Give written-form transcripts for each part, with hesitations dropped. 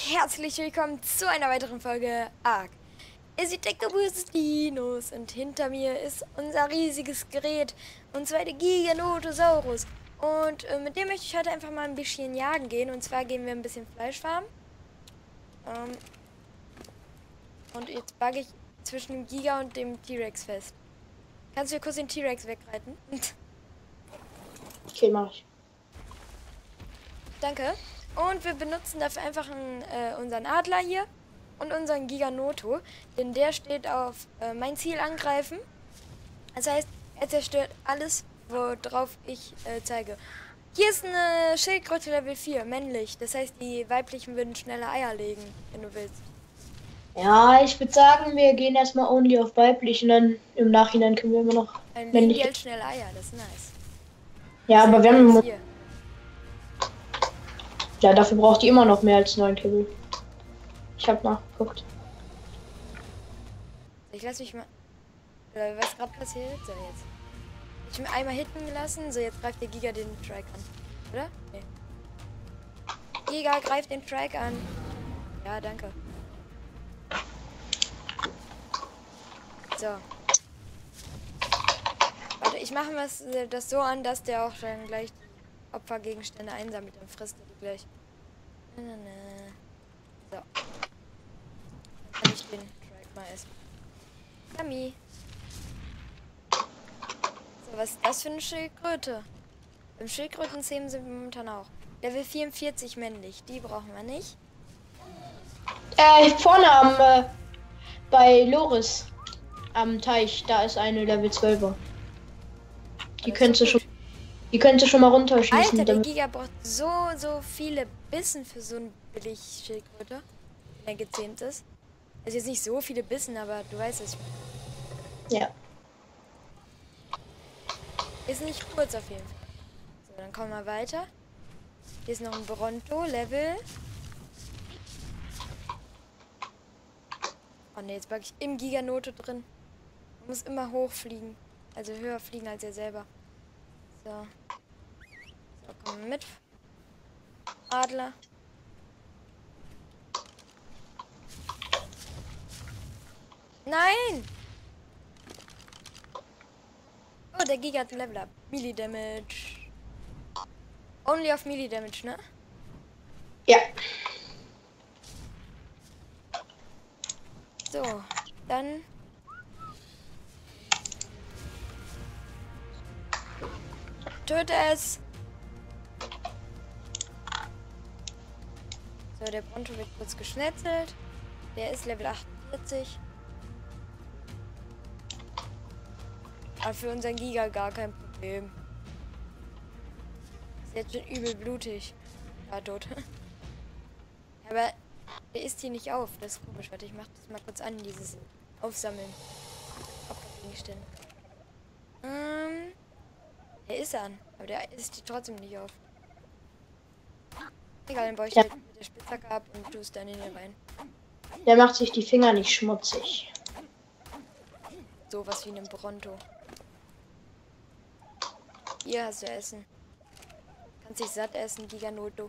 herzlich willkommen zu einer weiteren Folge ARK. Ihr seht Dektobuses Dinos und hinter mir ist unser riesiges Gerät, und zwar der Giganotosaurus. Und mit dem möchte ich heute einfach mal ein bisschen jagen gehen, und zwar gehen wir ein bisschen Fleisch farmen. Und jetzt bugge ich zwischen dem Giga und dem T-Rex fest. Kannst du hier kurz den T-Rex wegreiten? Okay, mach ich. Danke. Und wir benutzen dafür einfach unseren Adler hier und unseren Giganoto, denn der steht auf mein Ziel angreifen. Das heißt, er zerstört alles, worauf ich zeige. Hier ist eine Schildkröte Level 4, männlich. Das heißt, die weiblichen würden schneller Eier legen, wenn du willst. Ja, ich würde sagen, wir gehen erstmal only auf weiblich und dann im Nachhinein können wir immer noch Dann legen die männlich. halt schnelle Eier, das ist nice. Ja, aber wir haben. Hier. Ja, dafür braucht die immer noch mehr als 9 Kill. Ich habe nachgeguckt. Ich lass mich mal. Was gerade passiert? So, jetzt. Ich bin einmal hitten gelassen. So, jetzt greift der Giga den Trike an. Oder? Nee. Giga greift den Trike an. Ja, danke. So. Warte, ich mache das so an, dass der auch dann gleich die Opfergegenstände einsammelt. Dann frisst er die gleich. So. Dann kann ich den Trike mal essen. Yummy. So, was ist das für eine Schildkröte? Im Schildkröten-Themen sind wir momentan auch. Level 44 männlich, die brauchen wir nicht. Vorne bei Loris am Teich, da ist eine Level 12er. Die könnte schon mal runterschießen. Alter, der Giga braucht so viele Bissen für so ein billig Schildkröte, wenn er gezähmt ist. Also jetzt nicht so viele Bissen, aber du weißt es. Ja. Ist nicht kurz auf jeden Fall. So, dann kommen wir weiter. Hier ist noch ein Bronto, Level. Oh ne, jetzt bug ich im Giganoto drin. Man muss immer hochfliegen. Also höher fliegen als er selber. So. So, kommen wir mit. Adler. Nein! Oh, der Giga hat ein Level up. Melee Damage. Only auf Melee Damage, ne? Ja. So, dann. Töte es! So, der Bronto wird kurz geschnetzelt. Der ist Level 48. Aber für unseren Giga gar kein Problem. Ist jetzt schon übel blutig. War tot. Aber der isst hier nicht auf. Das ist komisch. Warte, ich mach das mal kurz an, dieses Aufsammeln. Opfergegenstände. Der ist an. Aber der isst die trotzdem nicht auf. Egal, dann baue ich Ja. mit der Spitzhacke ab und tue es dann in den rein. Der macht sich die Finger nicht schmutzig. Sowas wie einem Bronto. Hier hast du Essen. Kannst dich satt essen, Giganoto.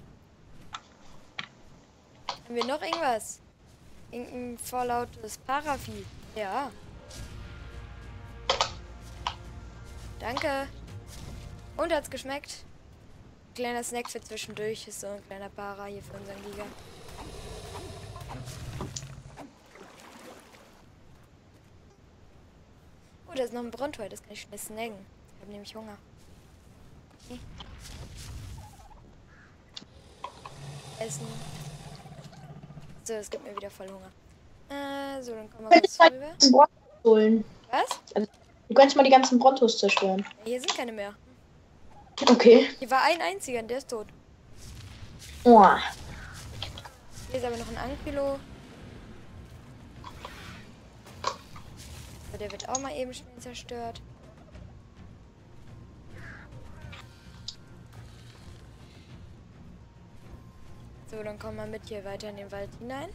Haben wir noch irgendwas? Irgendein vorlautes Paravieh? Ja. Danke. Und hat's geschmeckt? Kleiner Snack für zwischendurch. Ist so ein kleiner Para hier für unseren Giga. Oh, da ist noch ein Bronto. Das kann ich schnell snacken. Ich habe nämlich Hunger. Okay. Essen. So, es gibt mir wieder voll Hunger. So, dann kommen wir kurz rüber. Brontos holen. Was? Also, du kannst mal die ganzen Brontos zerstören. Ja, hier sind keine mehr. Okay. Hier war ein einziger und der ist tot. Oh. Hier ist aber noch ein Ankilo. So, der wird auch mal eben schnell zerstört. So, dann kommen wir mit hier weiter in den Wald hinein.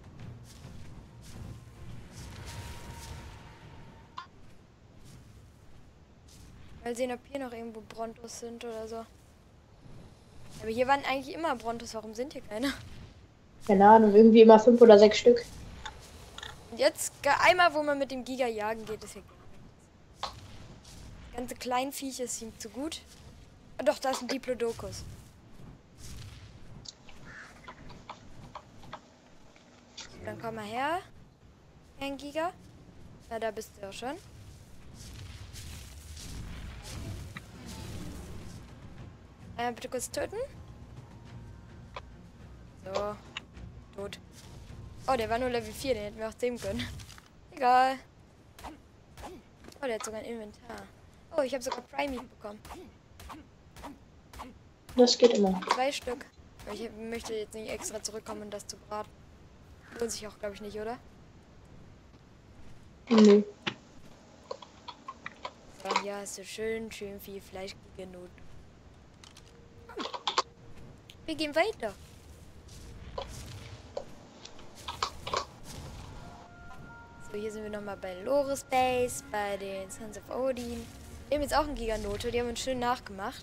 Mal sehen, ob hier noch irgendwo Brontos sind oder so. Aber hier waren eigentlich immer Brontos. Warum sind hier keine? Keine Ahnung, irgendwie immer 5 oder 6 Stück. Und jetzt einmal, wo man mit dem Giga jagen geht, ist hier gar nichts. Das ganze Kleinviech ist ihm zu gut. Ah, doch, da ist ein Diplodocus. So, dann komm mal her. Ein Giga. Na, da bist du ja schon. Bitte kurz töten. So. Tot. Oh, der war nur Level 4, den hätten wir auch sehen können. Egal. Oh, der hat sogar ein Inventar. Oh, ich habe sogar Prime Meat bekommen. Das geht immer. 2 Stück. Ich möchte jetzt nicht extra zurückkommen und das zu braten. Lohnt sich auch, glaube ich, nicht, oder? Nö. So, hier hast du schön viel Fleisch genug. Wir gehen weiter. So, hier sind wir nochmal bei Loris Base, bei den Sons of Odin. Wir haben jetzt auch einen Giganoto, die haben uns schön nachgemacht.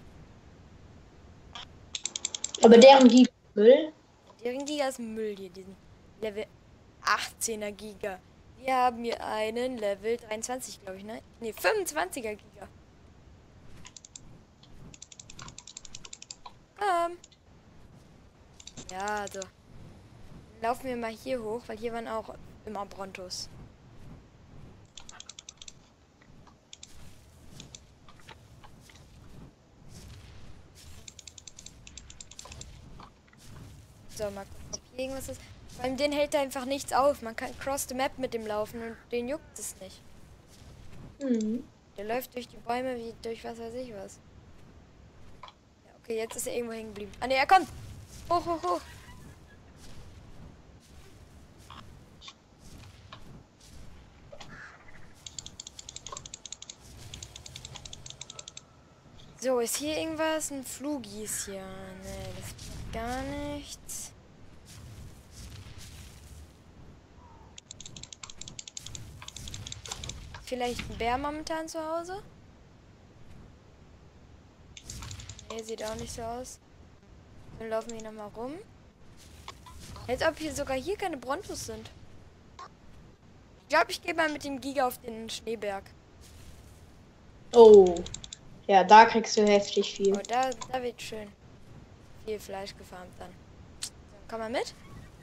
Aber deren Giga Müll? Deren Giga ist Müll hier, diesen Level 18er Giga. Wir haben hier einen Level 23, glaube ich, ne? Ne, 25er Giga. Ja, also. Dann laufen wir mal hier hoch, weil hier waren auch immer Brontos. So, mal gucken, ob hier irgendwas ist. Vor allem den hält er einfach nichts auf. Man kann cross the map mit dem laufen und den juckt es nicht. Mhm. Der läuft durch die Bäume wie durch was weiß ich was. Ja, okay, jetzt ist er irgendwo hängen geblieben. Ah ne, er kommt! Hoch, hoch, hoch! So, ist hier irgendwas? Ein Flugis hier. Ne, das ist gar nichts. Vielleicht ein Bär momentan zu Hause? Ne, sieht auch nicht so aus. Dann laufen wir nochmal rum. Als ob hier sogar hier keine Brontos sind. Ich glaube, ich gehe mal mit dem Giga auf den Schneeberg. Oh. Ja, da kriegst du heftig viel. Oh, da wird schön viel Fleisch gefarmt dann. So, komm mal mit.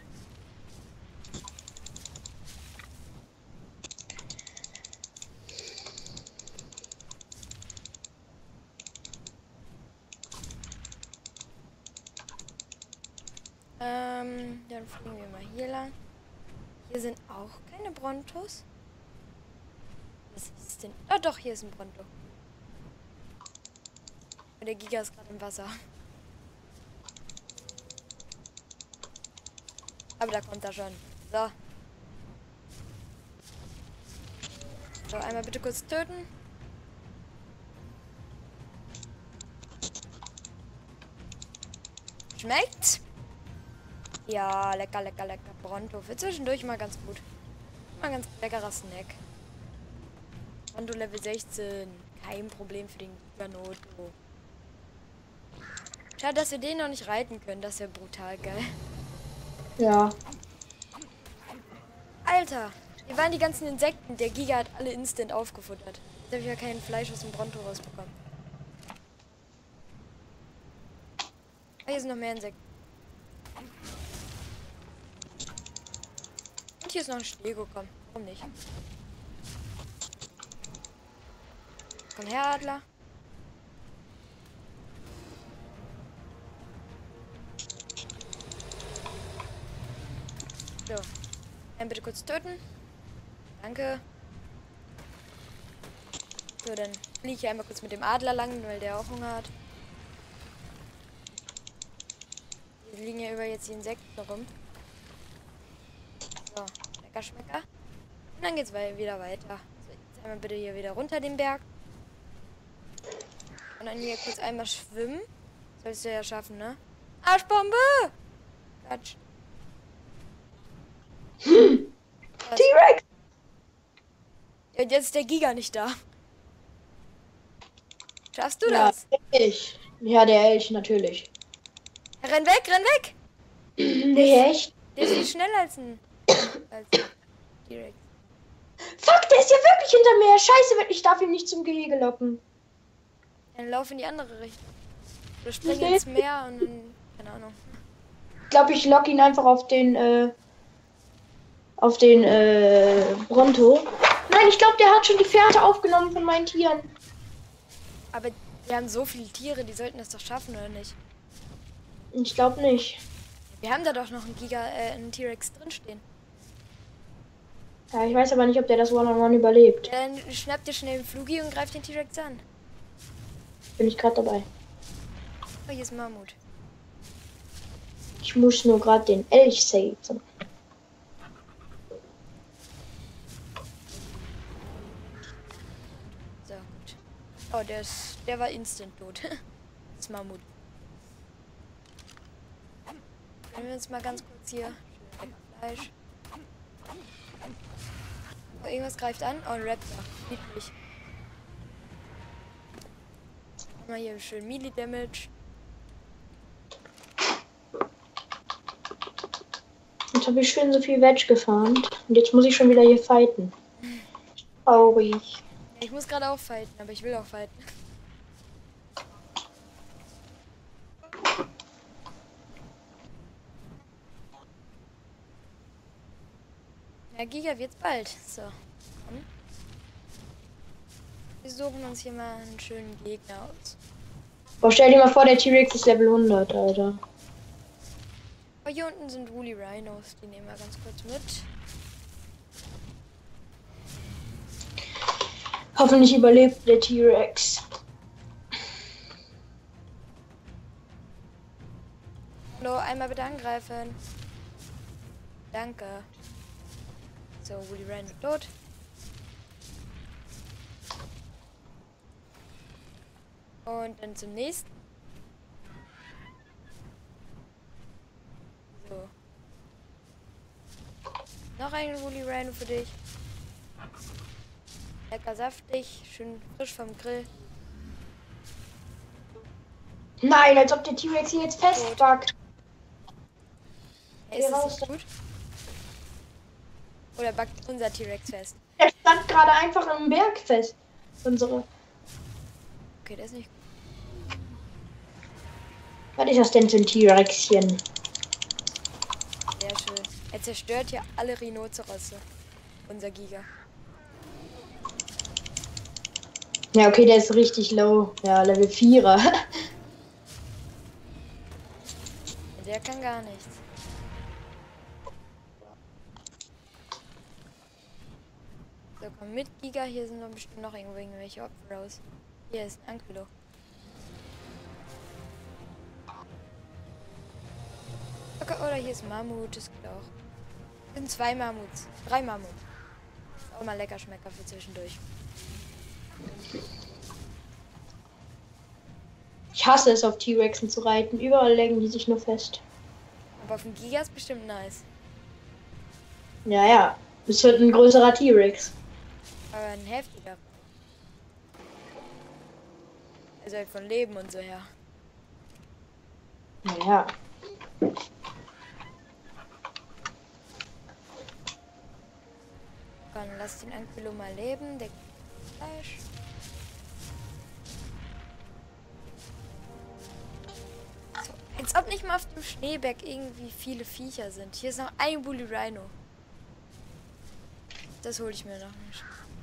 Dann fliegen wir mal hier lang. Hier sind auch keine Brontos. Was ist denn? Oh doch, hier ist ein Bronto. Und der Giga ist gerade im Wasser. Aber da kommt er schon. So. So, einmal bitte kurz töten. Schmeckt? Ja, lecker, lecker, lecker. Bronto. Für zwischendurch mal ganz gut. Mal ein ganz leckerer Snack. Bronto Level 16. Kein Problem für den Giganoto. Schade, dass wir den noch nicht reiten können. Das wäre brutal geil. Ja. Alter, hier waren die ganzen Insekten. Der Giga hat alle instant aufgefuttert. Jetzt habe ich ja kein Fleisch aus dem Bronto rausbekommen. Ah, hier sind noch mehr Insekten. Und hier ist noch ein Stego, komm. Warum nicht? Komm her, Adler. So. Einen bitte kurz töten. Danke. So, dann fliege ich einmal kurz mit dem Adler lang, weil der auch Hunger hat. Hier liegen ja über jetzt die Insekten rum. So, lecker Schmecker. Und dann geht's wieder weiter. So, jetzt einmal bitte hier wieder runter den Berg. Und dann hier kurz einmal schwimmen. Sollst du ja schaffen, ne? Arschbombe! Quatsch. T-Rex! Ja, und jetzt ist der Giga nicht da. Schaffst du Ja, das? ich. Ja, der Elch, natürlich. Renn weg, renn weg! Nee, echt? Der ist viel schneller als ein T-Rex. Fuck, der ist ja wirklich hinter mir. Scheiße, ich darf ihn nicht zum Gehege locken. Dann lauf in die andere Richtung. Oder spring ins Meer und dann, keine Ahnung. Ich glaube, ich lock ihn einfach auf den Bronto. Nein, ich glaube, der hat schon die Fährte aufgenommen von meinen Tieren. Aber wir haben so viele Tiere, die sollten das doch schaffen, oder nicht? Ich glaube nicht. Wir haben da doch noch einen T-Rex drinstehen. Ja, ich weiß aber nicht, ob der das One-on-One überlebt. Ja, dann schnapp dir schnell den Flugi und greif den T-Rex an. Bin ich gerade dabei. Oh, hier ist ein Mammut. Ich muss nur gerade den Elch saven. So, gut. Oh, der war instant tot. Das Mammut. Können wir uns mal ganz kurz hier... Schön Fleisch. Oh, irgendwas greift an. Oh, ein Raptor. Niedlich. Mal hier schön Melee Damage. Jetzt habe ich schön so viel Veg gefarmt. Und jetzt muss ich schon wieder hier fighten. Traurig. Ja, ich muss gerade auch fighten, aber ich will auch fighten. Ja, Giga wird's bald. So. Komm. Wir suchen uns hier mal einen schönen Gegner aus. Boah, stell dir mal vor, der T-Rex ist Level 100, Alter. Oh, hier unten sind Woolly Rhinos. Die nehmen wir ganz kurz mit. Hoffentlich überlebt der T-Rex. Hallo, einmal bitte angreifen. Danke. So, Woolly Rhino tot. Und dann zum nächsten. So. Noch ein Woolly Rhino für dich. Lecker saftig, schön frisch vom Grill. Nein, als ob der T-Rex hier jetzt festpackt. Ist das nicht gut? Oder backt unser T-Rex fest? Der stand gerade einfach im Berg fest. Unsere. Okay, das ist nicht gut. Was ist das denn für ein T-Rexchen? Sehr schön. Er zerstört hier alle Rhinozerosse. Unser Giga. Ja, okay, der ist richtig low. Ja, Level 4er. Der kann gar nichts. So, komm mit, Giga. Hier sind noch bestimmt noch irgendwelche Opfer raus. Hier ist ein Ankylo. Okay, oder hier ist ein Mammut, das geht auch. Das sind 2 Mammuts. 3 Mammuts. Ist auch mal lecker Schmecker für zwischendurch. Ich hasse es, auf T-Rexen zu reiten. Überall legen die sich nur fest. Aber auf dem Giga ist bestimmt nice. Ja, ja. Es wird ein größerer T-Rex. Aber ein heftiger. Also halt von Leben und so her. Naja. Dann lass den Ankylo mal leben. Der kriegt Fleisch. So, als ob nicht mal auf dem Schneeberg irgendwie viele Viecher sind. Hier ist noch ein Woolly Rhino. Das hole ich mir noch nicht.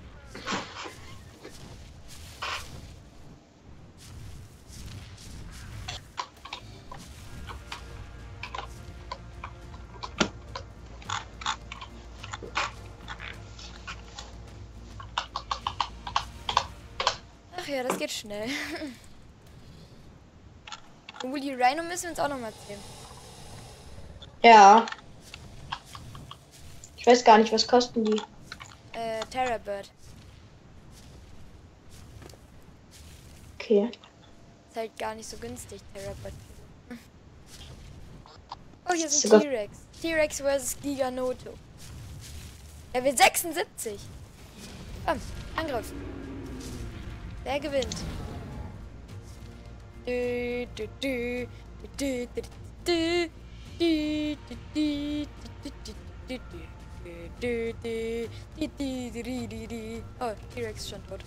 Ach ja, das geht schnell. Woolly Rhino müssen wir uns auch noch mal erzählen. Ja. Ich weiß gar nicht, was kosten die. Terrabird. Okay. Ist halt gar nicht so günstig, Terrabird. Oh, hier ist ein Sogar- T-Rex. T-Rex vs. Giganoto. Level 76. Komm, Angriff. Wer gewinnt? Du, du, du, du, du, du, du. Oh, T-Rex ist schon tot.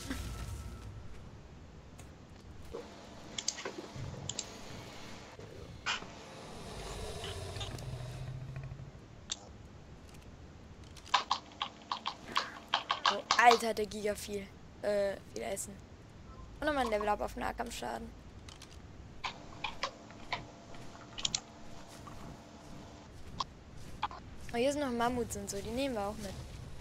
Oh, Alter, der Giga viel Essen. Und nochmal ein Level up auf Nahkampfschaden. Oh, hier sind noch Mammuts und so, die nehmen wir auch mit.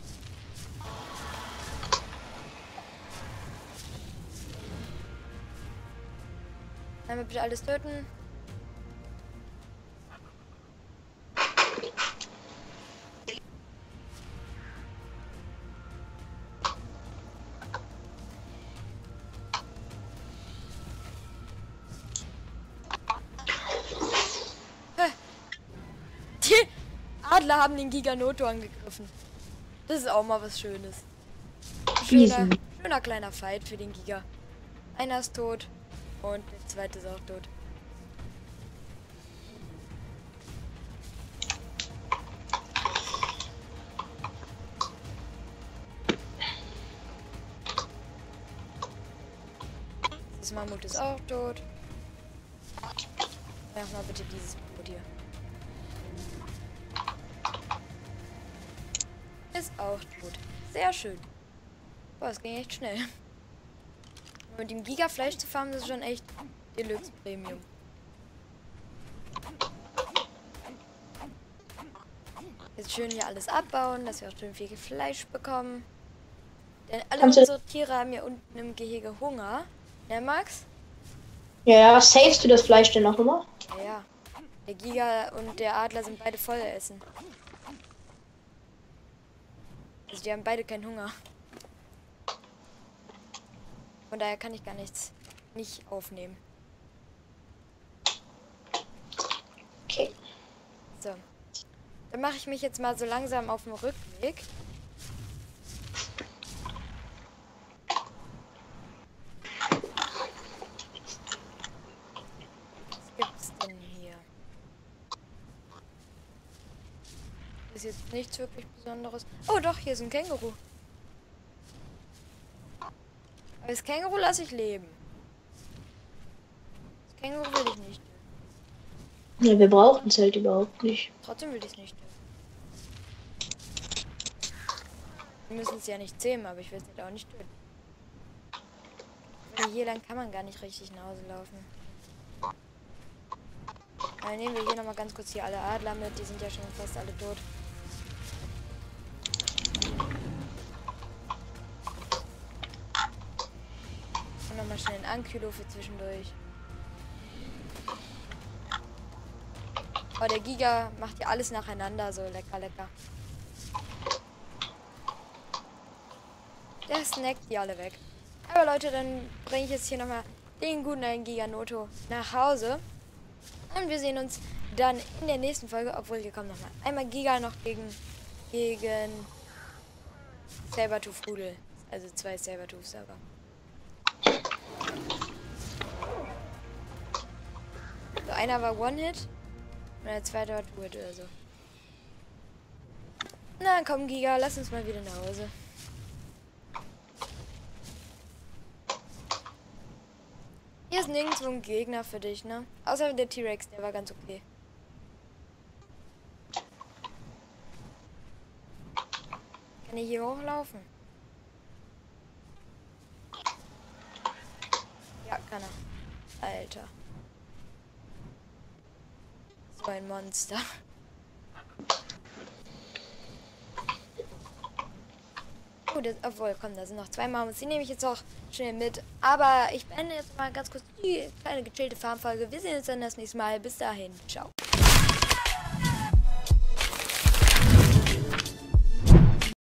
Einmal bitte alles töten. Die Adler haben den Giganoto angegriffen. Das ist auch mal was Schönes. Schöner kleiner Fight für den Giga. Einer ist tot und der zweite ist auch tot. Das Mammut ist auch tot. Mach mal bitte dieses Mammut hier. Ist auch tot. Sehr schön. Boah, es ging echt schnell. Mit dem Gigafleisch zu farmen, das ist schon echt Deluxe Premium. Jetzt schön hier alles abbauen, dass wir auch schön viel Fleisch bekommen. Denn alle unsere Tiere haben hier unten im Gehege Hunger. Ne, Max? Ja, savest du das Fleisch denn noch immer? Ja, ja. Der Giga und der Adler sind beide voll essen. Also die haben beide keinen Hunger. Von daher kann ich gar nichts nicht aufnehmen. Okay. So. Dann mache ich mich jetzt mal so langsam auf den Rückweg. Was gibt's denn hier? Ist jetzt nichts wirklich Besonderes. Oh doch, hier ist ein Känguru. Aber das Känguru lasse ich leben. Das Känguru will ich nicht töten. Ja, wir brauchen es halt überhaupt nicht. Trotzdem will ich es nicht töten. Wir müssen es ja nicht zähmen, aber ich will es nicht auch nicht töten. Weil hier lang kann man gar nicht richtig nach Hause laufen. Aber nehmen wir hier nochmal ganz kurz hier alle Adler mit. Die sind ja schon fast alle tot. Und nochmal schnell ein Ankylo für zwischendurch. Oh, der Giga macht hier alles nacheinander. So lecker, lecker. Der snackt die alle weg. Aber Leute, dann bringe ich jetzt hier nochmal den guten alten Giganoto nach Hause. Und wir sehen uns dann in der nächsten Folge. Obwohl, hier kommt nochmal einmal Giga noch gegen Sabertooth Rudel. Also 2 Sabertooths aber. So, einer war One-Hit. Und der zweite war Two-Hit oder so. Na komm, Giga, lass uns mal wieder nach Hause. Hier ist nirgendwo ein Gegner für dich, ne? Außer der T-Rex, der war ganz okay. Kann ich hier hochlaufen? Ja, kann er. Alter. So ein Monster. Oh, obwohl, komm, da sind noch 2 Mammuts. Die nehme ich jetzt auch schnell mit. Aber ich beende jetzt mal ganz kurz die kleine gechillte Farmfolge. Wir sehen uns dann das nächste Mal. Bis dahin. Ciao.